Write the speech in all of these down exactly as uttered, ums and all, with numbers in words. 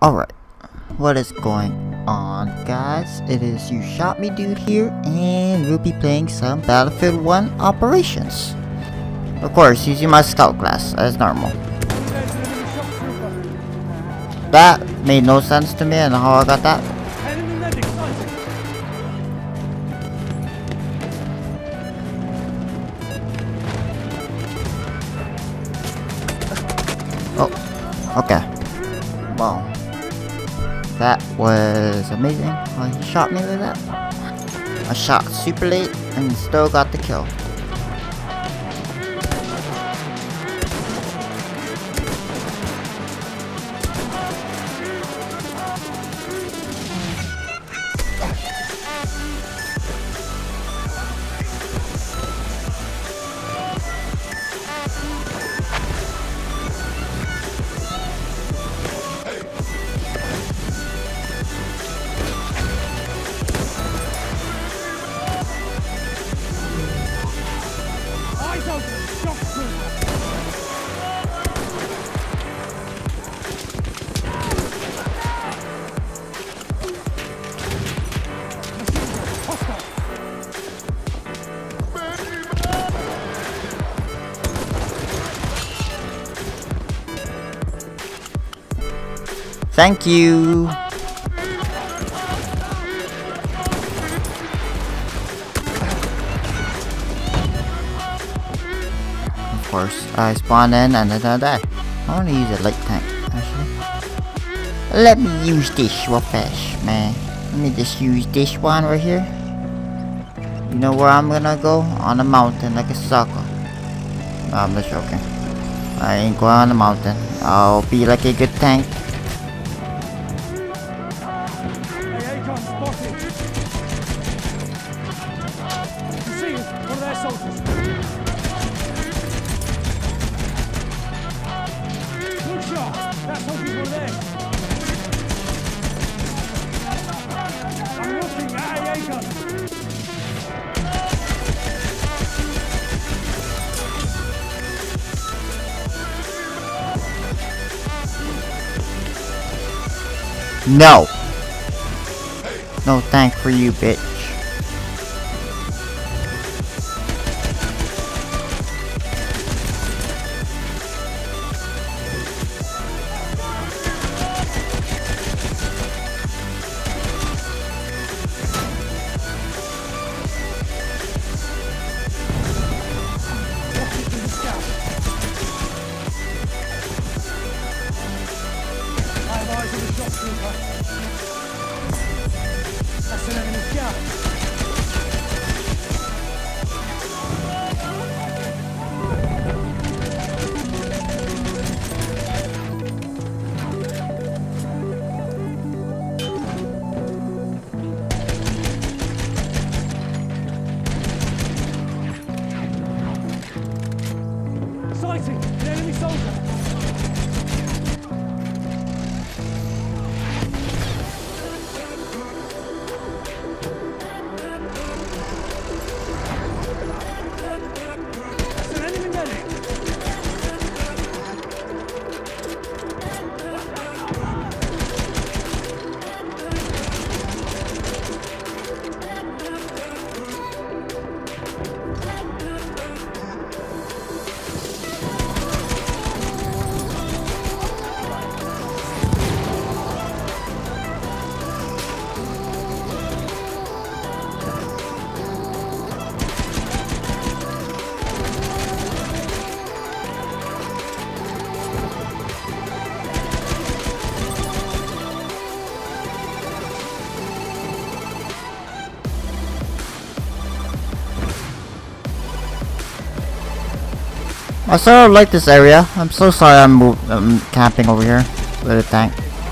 Alright, what is going on, guys? It is You Shot Me Dude here, and we'll be playing some Battlefield one operations. Of course, using my scout class, as normal. That made no sense to me, and how I got that. Oh, okay. Wow. That was amazing. Oh, he shot me like that. I shot super late and still got the kill. Thank you. Of course, I spawn in and then I die. I want to use a light tank, actually. Let me use this real fast, man. Let me just use this one right here. You know where I'm gonna go? On the mountain like a sucker. No, I'm just joking. I ain't going on the mountain. I'll be like a good tank. No! No thank for you, bitch. That's an enemy scout. Sighting! An enemy soldier! I sort of like this area. I'm so sorry I'm, move I'm camping over here with a tank.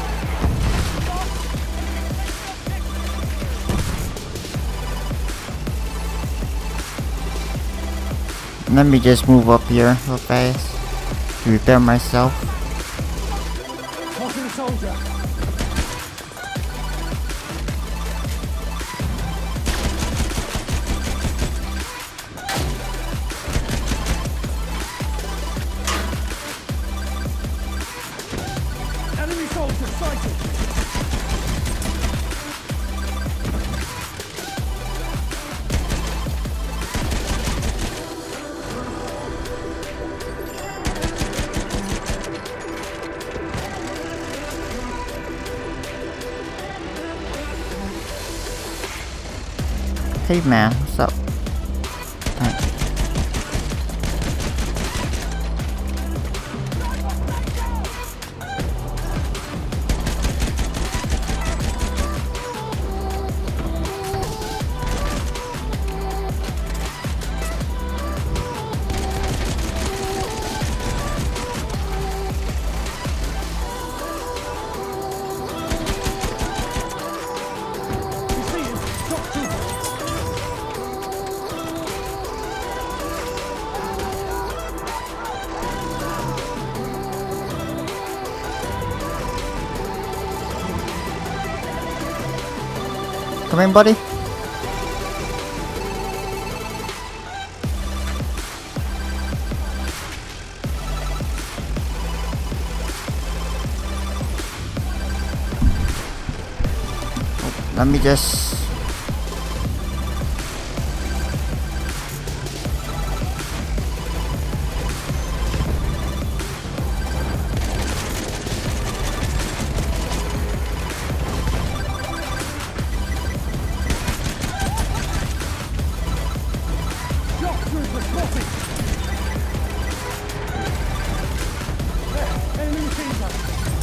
Let me just move up here real fast to repair myself. Enemy soldiers! Sighted. Hey man, what's up? Thanks. You see him? Drop two. Come in, buddy. Let me just... Drop trooper spotted. There, enemy machine gun.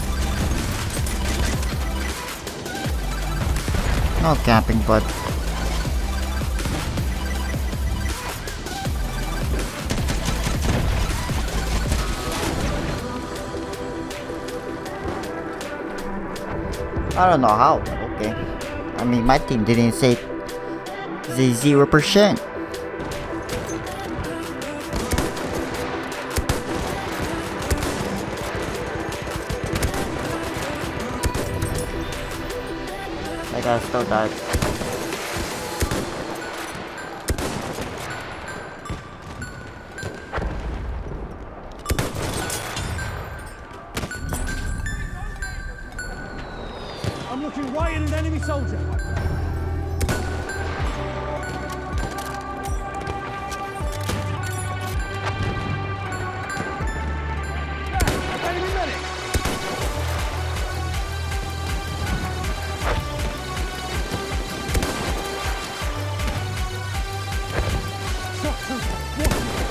No camping, bud. I don't know how, but okay. I mean, my team didn't say the zero percent. That guy still died. I'm looking right at an enemy soldier. Enemy medic. Shock trooper. Watch it.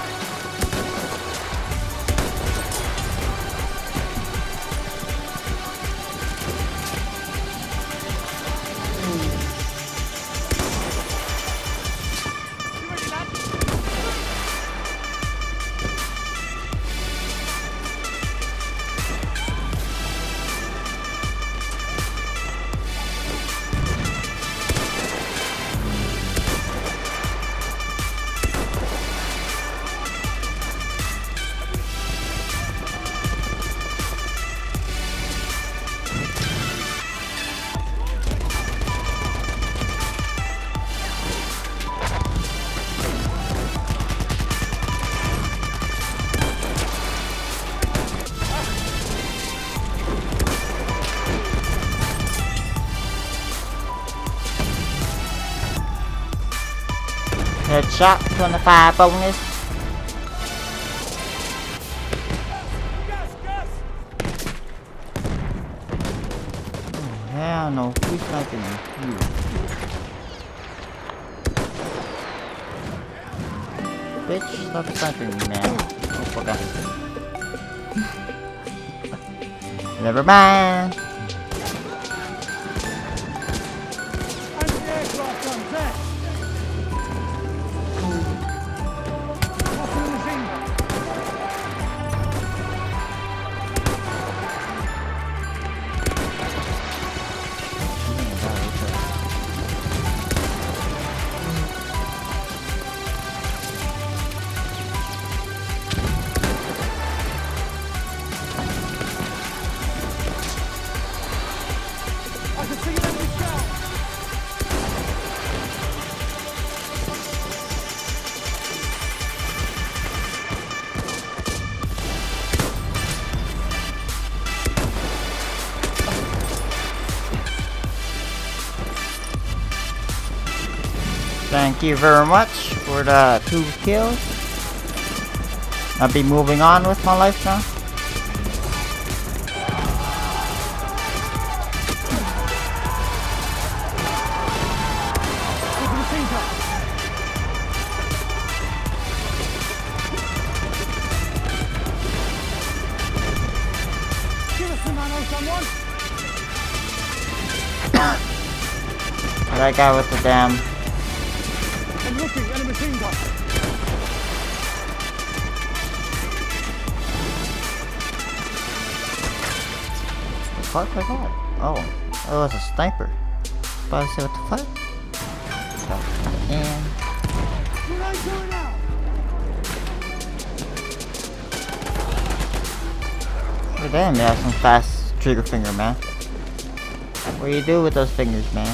Headshot, twenty-five bonus. Gas, gas. Oh, hell no, who's sniping me? You. Bitch, stop sniping me, man. Oh, forgot. Never mind. Anti-aircraft guns there. What's in the machine gun? Thank you very much for the two kills. I'll be moving on with my life now. That guy with the damn. I'm looking at a machine gun. What was that? Oh, it was a sniper. But I say what the fuck? And What are you doing now? oh, damn, you have some fast trigger finger, man. What do you do with those fingers, man?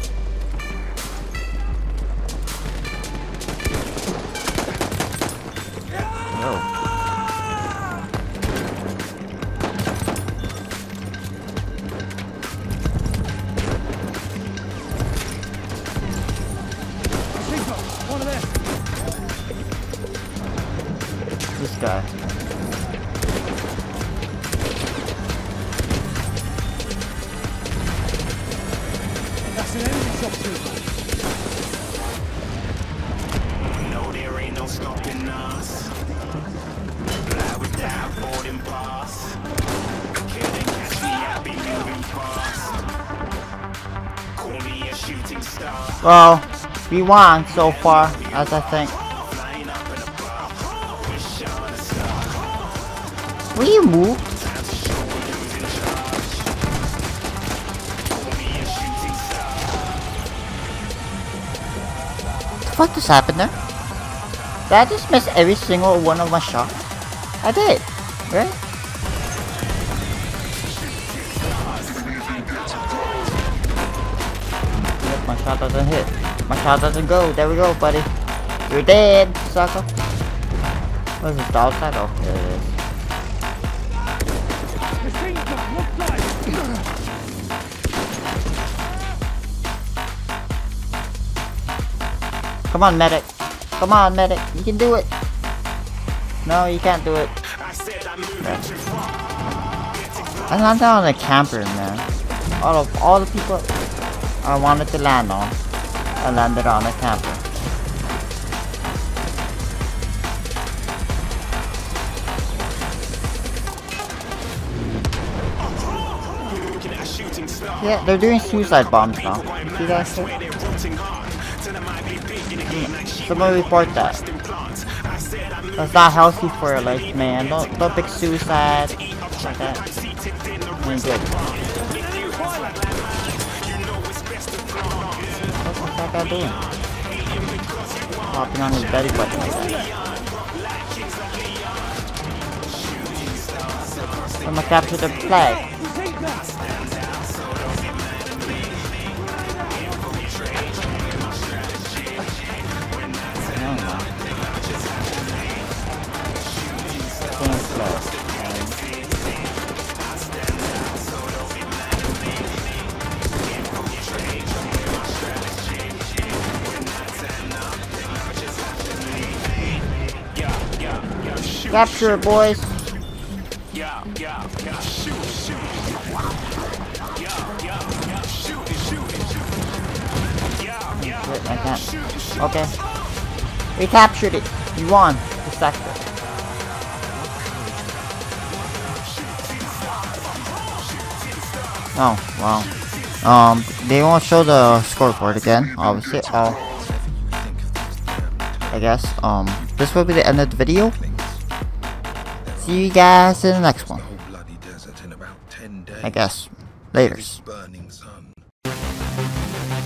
One of them. This guy. That's an enemy shot too. No, there ain't no stopping us. Fly without boarding pass. Couldn't catch me, I be moving fast. Call me a shooting star. Well, we won so far, as I think. Flying up in a bar. Wish on a star. Will you move? Time to show who's in charge. Call me a shooting star. What the fuck just happened there? Did I just miss every single one of my shots? I did, right? Yep, my shot doesn't hit. My shot doesn't go. There we go, buddy. You're dead, sucker. What is this, the outside? Oh, there it is. Machine gun, look like. Come on, medic. Come on, medic. You can do it. No, you can't do it. I said I'm moving Okay. too far. I landed on a camper, man. All of all the people I wanted to land on, I landed on a camper. Looking at a shooting star. Yeah, they're doing suicide bombs now. See that shit? Someone report that. That's not healthy for your life, man. Don't don't pick suicide like that. Ain't good. What's that guy doing? Hopping on his belly button like that. I'm gonna capture the flag. Capture it, boys. Yeah, yeah, yeah, shoot, shoot. Yeah, yeah, yeah, shoot, shoot. Yeah, yeah. Wait, I can't. Okay. We captured it. We won the sector. Oh, wow. Um, they won't show the scoreboard again, obviously. Oh, I guess. Um, this will be the end of the video. See you guys in the next one. I guess. Laters.